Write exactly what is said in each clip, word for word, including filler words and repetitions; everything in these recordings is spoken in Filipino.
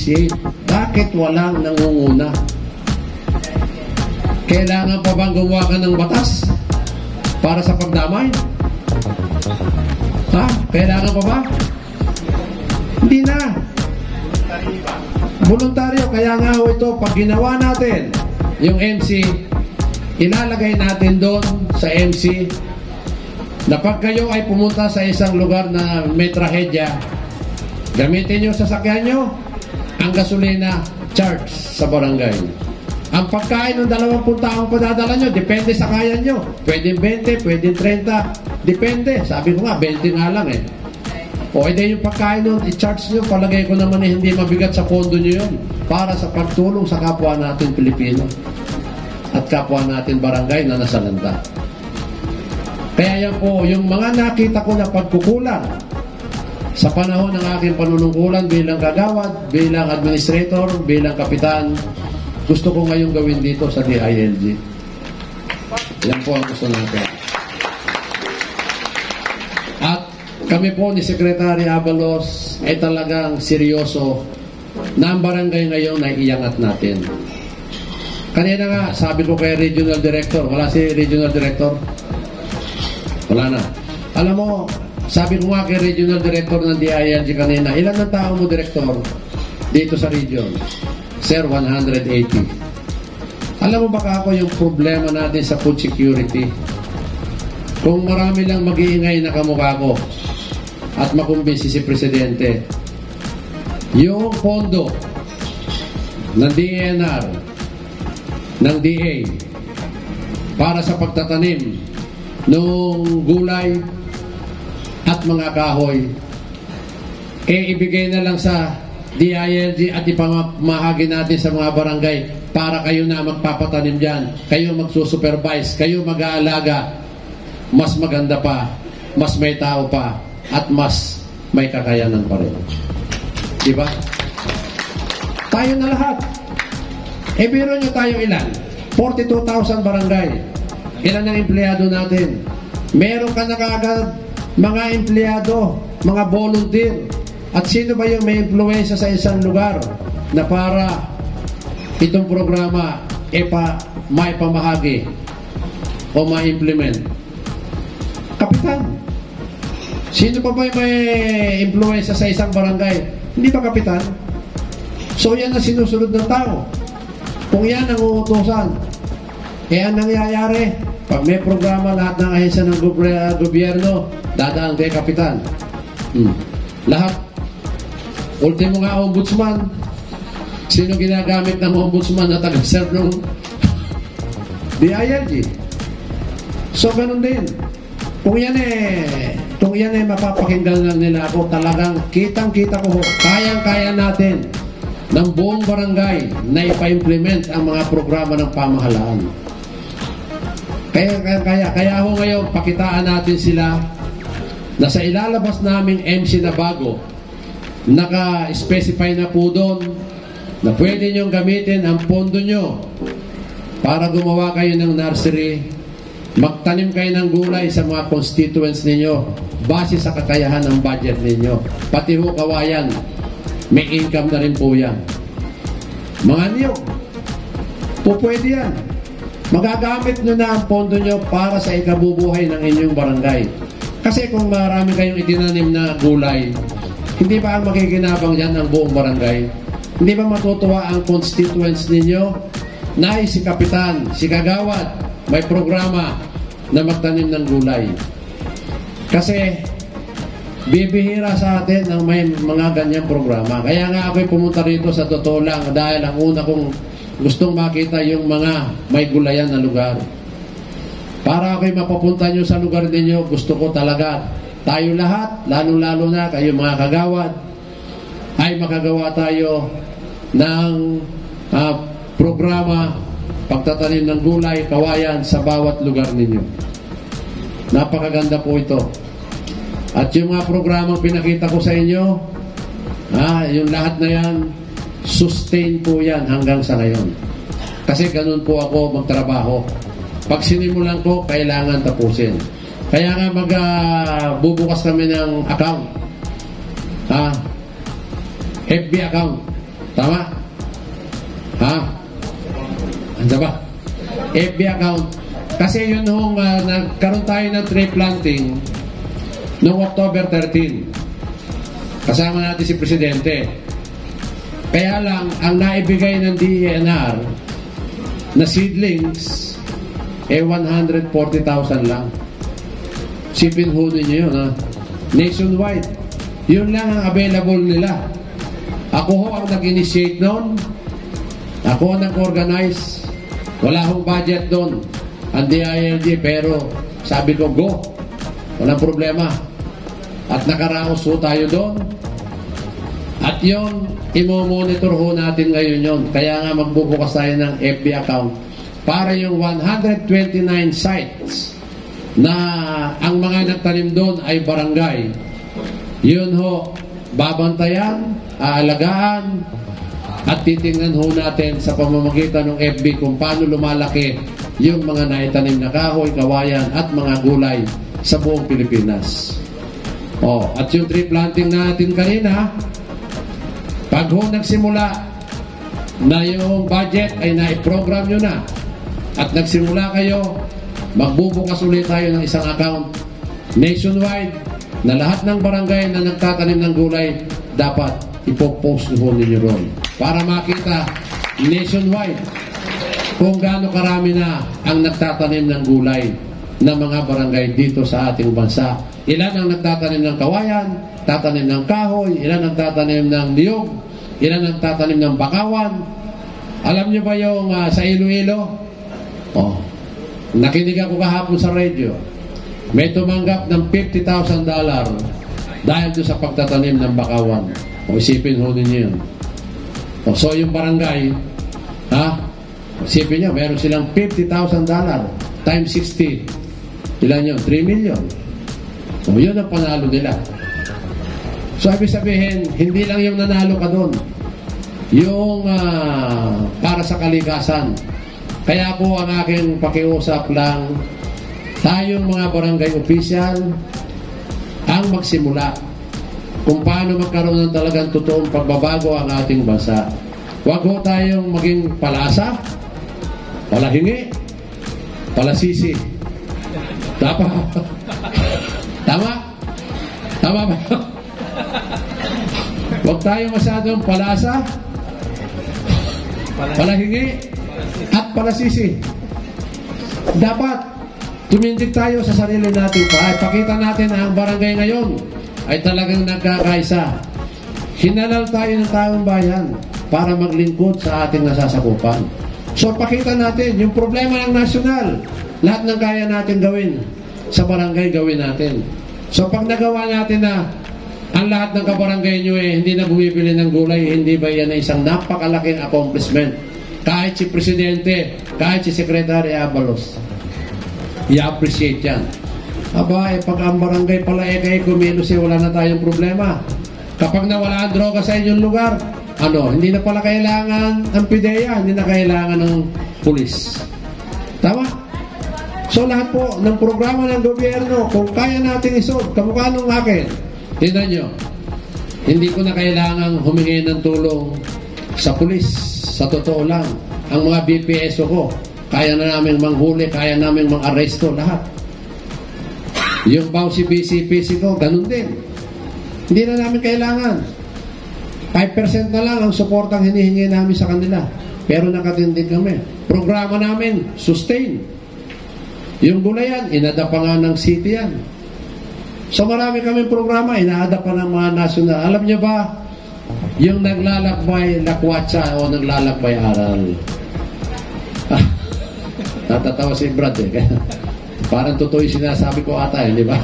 initiate? Bakit walang nangunguna? Kailangan pa bang gumawa ka ng batas para sa pagdamay? Ha? Kailangan pa ba? Hindi na. Voluntaryo. Kaya nga ho ito, pag ginawa natin yung M C, ilalagay natin doon sa M C na pag kayo ay pumunta sa isang lugar na may trahedya, gamitin nyo sa sasakyan nyo ang gasolina charge sa barangay. Ang pagkain ng dalawampung taong padadala nyo, depende sa kaya nyo. Pwede twenty, pwede thirty, depende. Sabi ko nga, twenty nga lang eh. O edi yung pagkain nun, i-charge nyo, palagay ko naman eh, hindi mabigat sa pondo nyo yun para sa pagtulong sa kapwa natin Pilipino at kapwa natin barangay na nasalanta. Kaya yan po, yung mga nakita ko na pagkukulang sa panahon ng aking panunungkulan bilang kagawad, bilang administrator, bilang kapitan, gusto ko ngayong gawin dito sa D I L G. Yan po ang gusto natin. At kami po ni Secretary Abalos ay talagang seryoso na ang barangay ngayon ay iangat natin. Kanina nga, sabi ko kay Regional Director, wala si Regional Director? Wala na. Alam mo, sabi ko nga kay Regional Director ng D I L G kanina, ilan ang tao mo, Director, dito sa region? Sir, one hundred eighty. Alam mo baka ako yung problema natin sa food security? Kung marami lang mag-iingay na kamukha ko at makumbinsi si Presidente, yung pondo ng D E N R, ng D A, para sa pagtatanim ng gulay at mga kahoy, eh ibigay na lang sa D I L G at ipamahagi natin sa mga barangay para kayo na magpapatanim dyan, kayo magsusupervise, kayo mag-aalaga. Mas maganda pa, mas may tao pa, at mas may kakayanan pa rin. Diba? Tayo na lahat. E biro nyo tayo ilan? forty-two thousand barangay. Ilan ang empleyado natin? Meron ka na kaagad mga empleyado, mga volunteer. At sino ba yung may influensya sa isang lugar na para itong programa e pa may pamahagi o ma-implement? Kapitan. Sino pa ba yung may influensya sa isang barangay? Hindi ba kapitan? So yan ang sinusunod ng tao. Kung yan ang uutusan, eh ang nangyayari, pag may programa lahat ng ahensya ng gobyerno, dadaan kay kapitan. Hmm. Lahat. Ultimo nga ombudsman. Sino ginagamit ng ombudsman na taga-serve ng D I L G? So ganun din. Kung yan eh, kung yan eh mapapakinggan lang nila ako, talagang kitang-kita ko, kayang-kaya natin ng buong barangay na ipa-implement ang mga programa ng pamahalaan. Kaya, kaya, kaya, kaya ako ngayon, pakitaan natin sila na sa ilalabas naming M C na bago, naka-specify na po doon na pwede nyong gamitin ang pondo nyo para gumawa kayo ng nursery, magtanim kayo ng gulay sa mga constituents ninyo base sa kakayahan ng budget ninyo. Pati ho kawayan, may income na rin po yan. Mga niyog, po pwede yan. Magagamit nyo na ang pondo nyo para sa ikabubuhay ng inyong barangay. Kasi kung marami kayong itinanim na gulay, hindi ba ang makikinabang yan ang buong barangay? Hindi ba matutuwa ang constituents ninyo? Nay, si kapitan, si kagawad, may programa na magtanim ng gulay. Kasi bibihira sa atin ang may mga ganyang programa. Kaya nga ako'y pumunta rito sa totoo lang dahil ang una kong gustong makita yung mga may gulayan na lugar. Para ako'y mapapunta nyo sa lugar ninyo, gusto ko talaga tayo lahat, lalo-lalo na kayo mga kagawad, ay makagawa tayo ng uh, programa pagtatanim ng gulay, kawayan sa bawat lugar ninyo. Napakaganda po ito. At yung mga programang pinakita ko sa inyo, ah, yung lahat na yan, sustain po yan hanggang sa ngayon. Kasi ganun po ako magtrabaho. Pag sinimulan ko, kailangan tapusin. Kaya nga magbubukas uh, kami ng account. Ah, F B account. Tama? Ha? Ano ba? F B account. Kasi yun nung uh, nagkaroon tayo ng tree planting noong October thirteenth. Kasama natin si Presidente. Kaya lang, ang naibigay ng D E N R na seedlings, eh one hundred forty thousand lang. Sipin ho ninyo yun, ha? Nationwide. Yun lang ang available nila. Ako ho ang nag-initiate noon. Ako ang nag-organize. Wala hong budget doon. Ang D I L G, pero sabi ko, go. Walang problema. At nakaraos ho tayo doon. At yun, imo-monitor ho natin ngayon yun. Kaya nga magbubukas tayo ng F B account para yung one hundred twenty-nine sites na ang mga nagtanim doon ay barangay. Yun ho, babantayan, aalagaan, at titingnan ho natin sa pamamagitan ng F B kung paano lumalaki yung mga naitanim na kahoy, kawayan, at mga gulay sa buong Pilipinas. Oh, at yung tree planting natin kanina, pag ho nagsimula na yung budget ay naiprogram nyo na at nagsimula kayo, magbubukas ulit tayo ng isang account nationwide na lahat ng barangay na nagtatanim ng gulay dapat ipopost nyo ninyo ron para makita nationwide kung gaano karami na ang nagtatanim ng gulay na mga barangay dito sa ating bansa. Ilan ang nagtatanim ng kawayan, tatanim ng kahoy, ilan ang tatanim ng niyog, ilan ang tatanim ng bakawan. Alam niyo ba yung uh, sa Iloilo? Oh, nakinig ako kahapon sa radio. May tumanggap ng fifty thousand dollars dahil doon sa pagtatanim ng bakawan. O isipin ho ninyo yun. O, so yung barangay, ha? Isipin nyo, meron silang fifty thousand dollars times sixty. Ilan yun? three million. O yun ang panalo nila. So ibig sabihin, hindi lang yung nanalo ka doon. Yung uh, para sa kalikasan. Kaya po ang aking pakiusap lang, tayong mga barangay official ang magsimula kung paano magkaroon ng talagang totoong pagbabago ang ating bansa. Huwag ho tayong maging palasa, palahingi, palasisi. Tama? Tama? Tama ba? Huwag tayong masyadong palasa, palahingi, at palasisi. Dapat tumindig tayo sa sarili natin pa. Ipakita natin na ang barangay ngayon ay talagang nagkakaisa. Hinalal tayo ng taong bayan para maglingkod sa ating nasasakupan. So pakita natin yung problema ng nasyonal. Lahat ng kaya natin gawin sa barangay, gawin natin. So pag nagawa natin na ang lahat ng kabarangay nyo eh, hindi na bumibili ng gulay, hindi ba yan ay isang napakalaking accomplishment? Kahit si Presidente, kahit si Secretary Abalos, i-appreciate yan. Aba, eh, pag ang barangay pala eh, kay kumilos eh, wala na tayong problema. Kapag nawala ang droga sa inyong lugar, ano, hindi na pala kailangan ang PIDEA, hindi na kailangan ng pulis. Tama? So lahat po ng programa ng gobyerno, kung kaya natin isolve, kamukha nung akin, tingnan nyo, hindi ko na kailangan humingi ng tulong sa pulis. Sa totoo lang, ang mga B P S O ko, kaya na namin manghuli, kaya namin mang-aresto, lahat. Yung Bausi B C P C ko, ganun din. Hindi na namin kailangan. five percent na lang ang suportang hinihingi namin sa kanila. Pero nakatindig kami. Programa namin, sustain. Yung gulayan, inadap pa nga ng city yan. So marami kaming programa, inaadap pa ng mga nasyonal. Alam niyo ba, yung naglalakbay lakwatsa o naglalakbay aral. Ah, natatawa si Brad eh. Parang totoo yung sinasabi ko ata eh, di ba?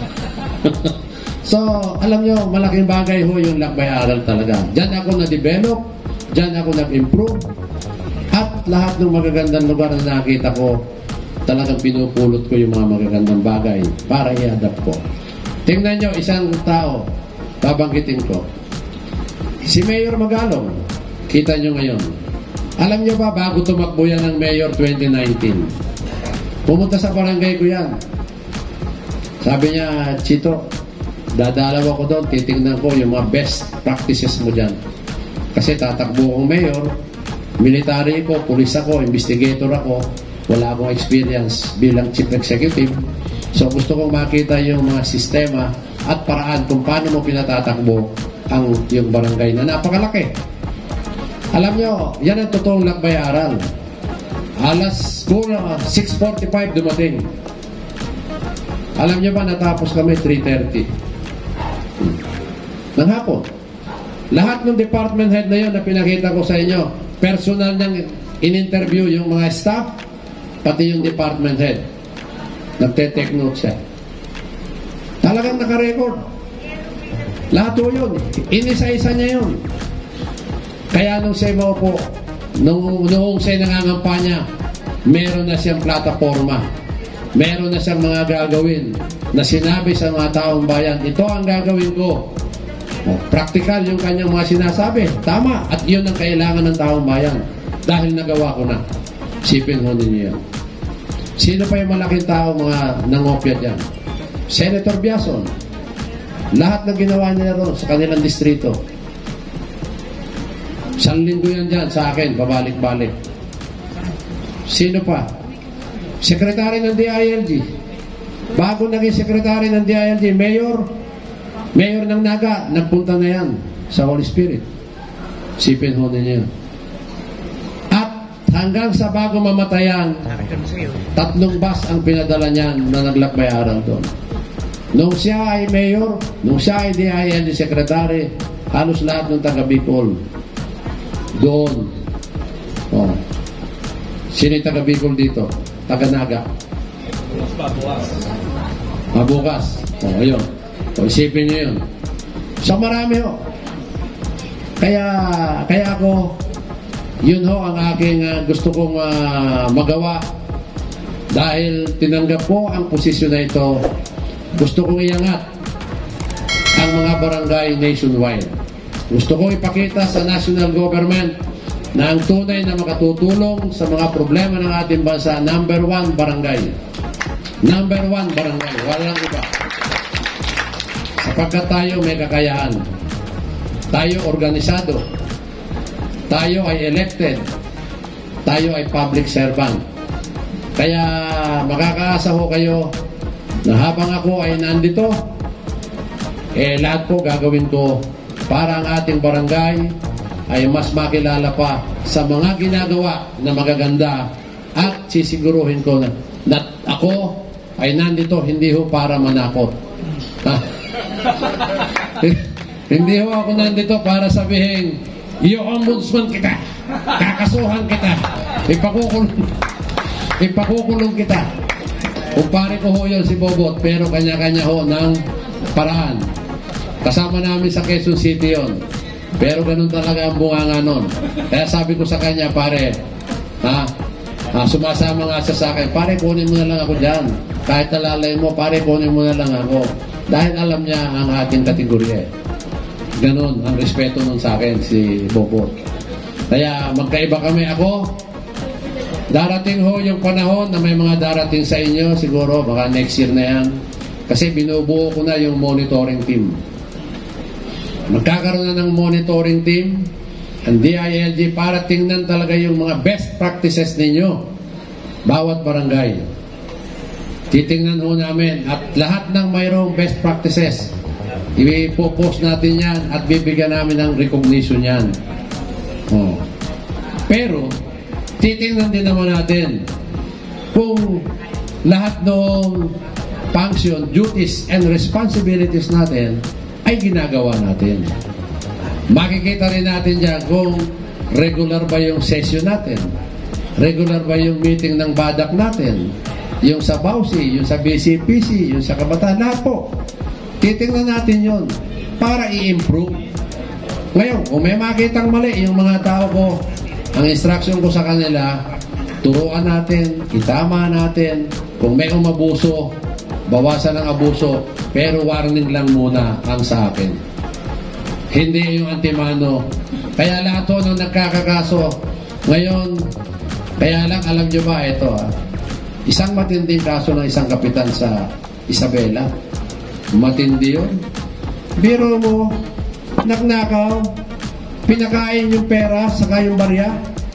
So, alam nyo, malaking bagay ho yung lakbay aral talaga. Diyan ako na-develop, diyan ako nag-improve, at lahat ng magagandang lugar na nakita ko, talagang pinupulot ko yung mga magagandang bagay para i-adapt ko. Tingnan nyo, isang tao, babanggitin ko. Si Mayor Magalong, kita nyo ngayon. Alam nyo ba, bago tumakbo yan ng Mayor twenty nineteen, pumunta sa barangay ko yan. Sabi niya, Chito, dadalaw ako doon, titingnan ko yung mga best practices mo dyan. Kasi tatakbo kong mayor, military ko, pulis ako, investigator ako, wala akong experience bilang chief executive. So gusto kong makita yung mga sistema at paraan kung paano mo pinatatakbo ang yung barangay na napakalaki. Alam nyo, yan ang totoong lakbay-aral. Alas six forty-five dumating. Alam nyo ba, natapos kami three thirty ng hapon. Lahat ng department head na yun na pinakita ko sa inyo, personal niyang in-interview yung mga staff, pati yung department head. Nagte-take note siya. Talagang nakarecord. Lahat po yun. Inisa-isa niya yun. Kaya nung siya maupo, nung, nung siya nangangampanya, meron na siyang plataforma. Meron na siyang mga gagawin na sinabi sa mga taong bayan, ito ang gagawin ko. Oh, practical yung kanyang mga sinasabi. Tama. At yun ang kailangan ng taong bayan. Dahil nagawa ko na. Sipin ho ninyo yan. Sino pa yung malaking tao mga nangopya dyan? Senator Biason. Lahat ng ginawa niya ron sa kanilang distrito. Isang linggo yan dyan sa akin. Pabalik-balik. Sino pa? Sekretary ng D I L G. Bago naging sekretary ng D I L G, Mayor Mayor ng Naga, nagpunta na yan sa Holy Spirit. Sipin ho ninyo. At hanggang sa bago mamatayan, tatlong bus ang pinadala niyan na naglakbay-aral doon. Nung siya ay mayor, nung siya ay D I L G secretary, halos lahat ng taga Bicol doon. Oh. Sino yung taga Bicol dito? Taga Naga. Mabukas. Oh, ayun. O, isipin nyo yun. So marami ho. Kaya, kaya ako, yun ho ang aking uh, gusto kong uh, magawa. Dahil tinanggap ko ang posisyon na ito, gusto kong iangat ang mga barangay nationwide. Gusto kong ipakita sa national government na ang tunay na makatutulong sa mga problema ng ating bansa, number one, barangay. Number one, barangay. Walang iba. Sapagkat tayo may kakayahan, tayo organisado, tayo ay elected, tayo ay public servant. Kaya makakaasa ho kayo na habang ako ay nandito, eh lahat po gagawin ko para ang ating barangay ay mas makilala pa sa mga ginagawa na magaganda at sisiguruhin ko na, na ako ay nandito hindi ho para manakot. Hindi ho ako nandito para sabihin, yung ombudsman kita, kakasuhan kita, ipakukulong, ipakukulong kita. Kumpare ko ho yun si Bobot, pero kanya-kanya ho ng paraan. Kasama namin sa Quezon City yon. Pero ganun talaga ang bunganga nun. Kaya sabi ko sa kanya, pare, ha, ha sumasama nga siya sa akin, pare, kunin mo na lang ako dyan. Kahit nalalay mo, pare, kunin mo na lang ako. Dahil alam niya ang ating kategorya. Ganon ang respeto nun sa akin, si Bobot. Kaya magkaiba kami. Ako, darating ho yung panahon na may mga darating sa inyo, siguro baka next year na yan. Kasi binubuo ko na yung monitoring team. Magkakaroon na ng monitoring team ang D I L G para tingnan talaga yung mga best practices ninyo. Bawat barangay. Titingnan ho namin at lahat ng mayroong best practices, ipopost natin yan at bibigyan namin ng recognition yan. Oh. Pero, titingnan din naman natin kung lahat ng function, duties, and responsibilities natin ay ginagawa natin. Makikita rin natin dyan kung regular ba yung session natin, regular ba yung meeting ng badak natin, yung sa B A U C, yung sa B C P C, yung sa Kabataan, lahat po. Titingnan natin yun para i-improve. Ngayon, kung may makitang mali yung mga tao ko, ang instruction ko sa kanila, turuan natin, itama natin, kung may umabuso, bawasan ng abuso, pero warning lang muna ang sa akin. Hindi yung antimano. Kaya lahat to nung nagkakakaso, ngayon, kaya lang alam nyo ba, ito ah, isang matinding kaso ng isang kapitan sa Isabela. Matindi yun. Biro mo, nagnakaw, pinakain yung pera saka yung barya.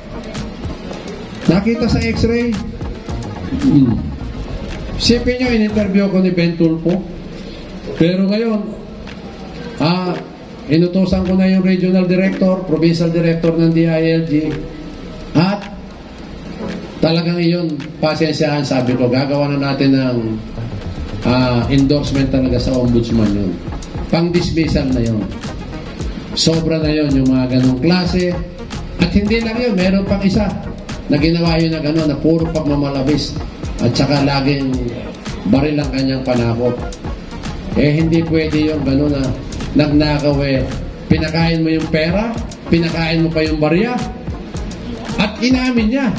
Nakita sa x-ray. Hmm. Sipin nyo, in-interview ko ni Ben Tulfo. Pero ngayon, ah, inutusan ko na yung regional director, provincial director ng D I L G. At talagang iyon, pasensyahan, sabi ko, gagawa na natin ng ah, endorsement talaga sa ombudsman yun. Pang-dismissal na yun. Sobra na yun yung mga ganong klase. At hindi lang yun, meron pang isa na ginawa yun na gano'n, na puro pagmamalabis at saka laging baril ang kanyang panakot. Eh hindi pwede yung gano'n na nagnakaw eh. Pinakain mo yung pera, pinakain mo pa yung barya, at inamin niya.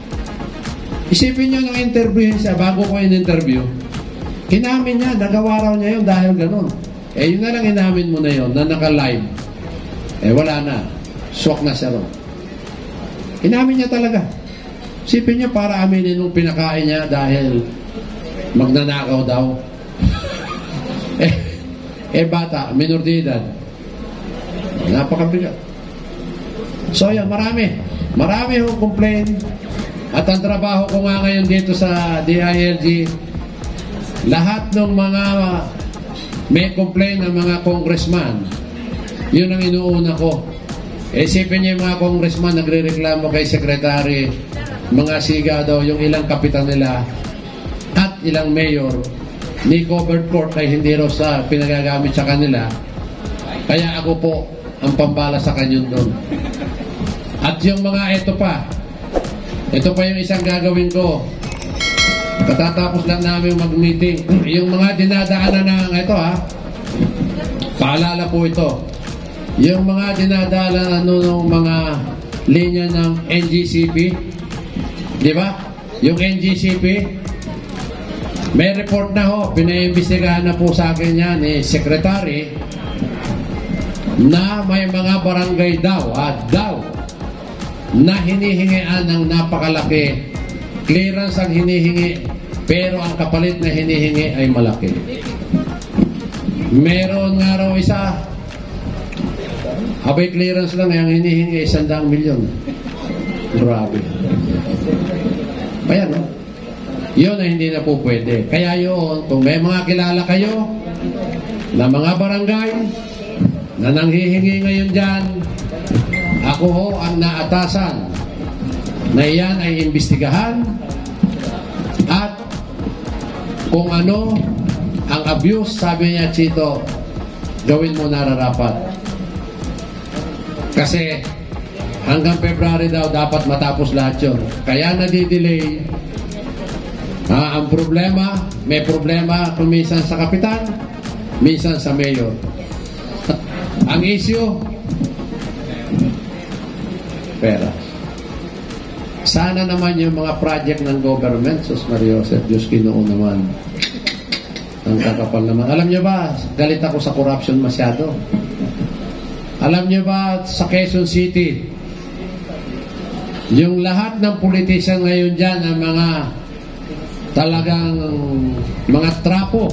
Isipin nyo nung interview siya, bago ko in-interview, inamin niya, nagawa raw niya yun dahil gano'n. Eh yun na lang inamin mo na yun, na naka-live. Eh wala na, swak na siya ron. Inamin niya talaga. Isipin niyo, para aminin nung pinakain niya dahil magnanakaw daw. eh, eh bata, minor de edad. Napakabigat. So yan, marami. Marami hong complain. At ang trabaho ko nga ngayon dito sa D I L G, lahat ng mga may complain ng mga congressman, yun ang inuuna ko. Isipin niyo yung mga congressman nagre-reklamo kay secretary, mga siga daw yung ilang kapitan nila at ilang mayor ni covered court ay hindi raw sa pinagagamit sa kanila. Kaya ako po ang pambala sa kanyon doon. At yung mga ito pa, ito pa yung isang gagawin ko. Katatapos lang namin mag-meeting. Yung mga dinadaanan ng ito ha, paalala po ito. Yung mga dinadala ano, ng mga linya ng N G C P, di ba? Yung N G C P, may report na ho, pinaimbestigahan na po sa akin yan ni Secretary, na may mga barangay daw, at daw, na hinihingian ng napakalaki. Clearance ang hinihingi, pero ang kapalit na hinihingi ay malaki. Meron nga raw isa, abay clearance lang, ang hinihingi isang daang milyon. Grabe. Ayan, no? Yun na hindi na po pwede. Kaya yun, kung may mga kilala kayo na mga barangay na nanghihingi ngayon dyan, ako ho ang naatasan na iyan ay imbestigahan, at kung ano ang abuse, sabi niya Chito, gawin mo nararapat. Kasi hanggang February daw dapat matapos lahat yun. Kaya nadidelay. Ah, ang problema, may problema kung minsan sa kapitan, minsan sa mayor. Ang issue, pera. Sana naman yung mga project ng government, Sus Mario Joseph, Diyos Ginoo naman. Ang kakapal naman. Alam niyo ba, galit ako sa corruption masyado. Alam niyo ba, sa Quezon City, yung lahat ng politician ngayon dyan, ang mga talagang mga trapo,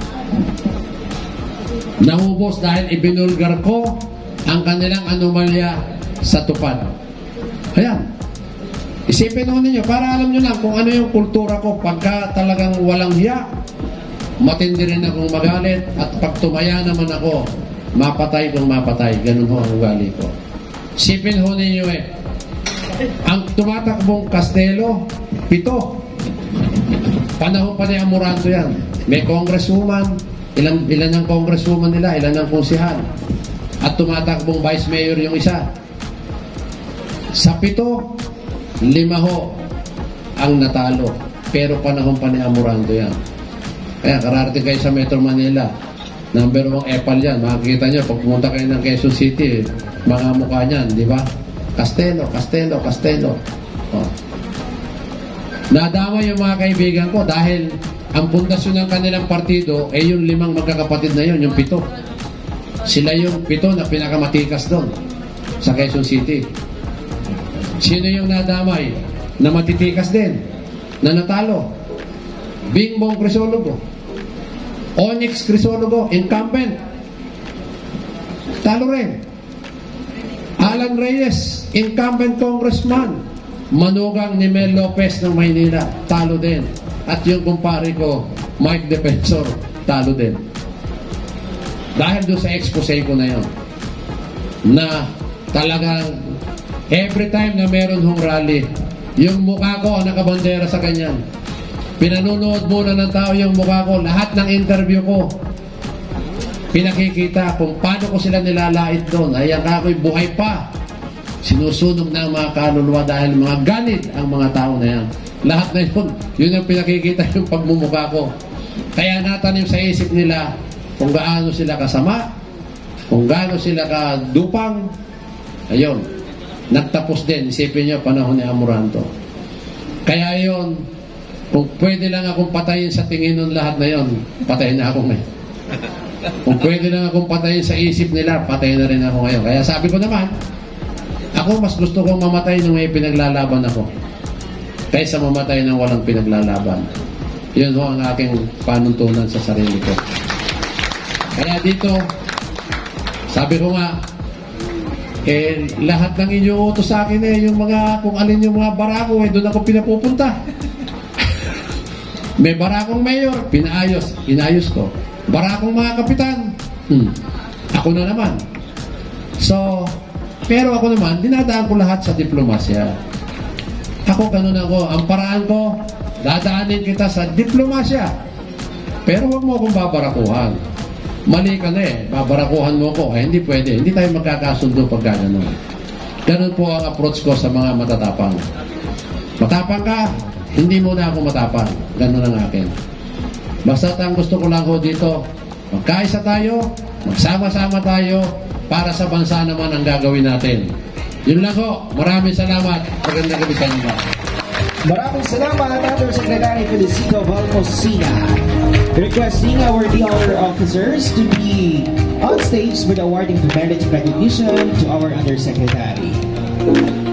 nahubos dahil ibinulgar ko ang kanilang anomalya sa tupad. Ayan. Isipin nyo ninyo, para alam nyo lang kung ano yung kultura ko. Pagka talagang walang hiya, matindi rin akong magalit, at pag tumaya naman ako, mapatay kung mapatay. Ganun ho ang ugali ko. Isipin ho ninyo eh, ang tumatakbong Castelo, pito. Panahon pa ni Amorando yan. May congresswoman, ilan, ilan ang congresswoman nila, ilan ang konsihal. At tumatakbong vice mayor yung isa. Sa pito, lima ho ang natalo. Pero panahon pa ni Amorando yan. Kaya kararating kayo sa Metro Manila, number one epal yan. Makikita nyo, pag pumunta kayo ng Quezon City, mga mukha niyan, di ba? Castelo, Castelo, Castelo. Oh. Nadama yung mga kaibigan ko dahil ang pundasyon ng kanilang partido ay eh, yung limang magkakapatid na yun, yung pito. Sila yung pito na pinakamatikas doon sa Quezon City. Sino yung nadamay na matitikas din, na natalo? Bingbong Crisologo, Onyx Crisologo, incumbent, talo rin. Alan Reyes, incumbent congressman. Manugang ni Mel Lopez ng Maynila, talo din. At yung kumpare ko, Mike Defensor, talo din. Dahil doon sa expose ko na yon, na talagang every time na meron hong rally, yung mukha ko ang nakabandera sa kanyan. Pinanunood muna ng tao yung mukha ko, lahat ng interview ko, pinakikita kung paano ko sila nilalait doon. Ayan ka ako'y buhay pa. Sinusunog na ang mga kaluluwa dahil mga ganit ang mga tao na yan. Lahat na yun, yun ang pinakikita yung pagmumukha ko. Kaya natanim sa isip nila kung gaano sila kasama, kung gaano sila kadupang. Ayun, nagtapos din. Isipin nyo, panahon ni Amoranto. Kaya yun, kung pwede lang akong patayin sa tingin nun lahat na yun, patayin na ako ngayon. Kung pwede lang akong patayin sa isip nila, patayin na rin ako ngayon. Kaya sabi ko naman, ako mas gusto kong mamatay nung may pinaglalaban ako kaysa mamatay nang walang pinaglalaban. Yun ho ang aking panuntunan sa sarili ko. Kaya dito, sabi ko nga, eh, lahat ng inyong utos sa akin eh, yung mga, kung alin yung mga barako, eh, doon ako pinapupunta. May barakong mayor, pinaayos, inayos ko. Barakong mga kapitan, hmm, ako na naman. So, pero ako naman, dinadaan ko lahat sa diplomasya. Ako ganun ako. Ang paraan ko, dadaanin kita sa diplomasya. Pero huwag mo akong babarakuhan. Mali ka na eh. Babarakuhan mo ko. Eh, hindi pwede. Hindi tayo magkakasundo pag gano'n. Ganun po ang approach ko sa mga matatapang. Matapang ka, hindi mo na ako matapang. Ganun ang akin. Basta ang gusto ko lang ko dito, magkaisa tayo, magsama-sama tayo, para sa bansa naman ang gagawin natin. Yun lang ko. Maraming salamat. Magandang gabi sa inyo. Maraming salamat, Undersecretary Felicito Valmosina. Requesting our D R officers to be on stage with awarding the merit recognition to our Undersecretary.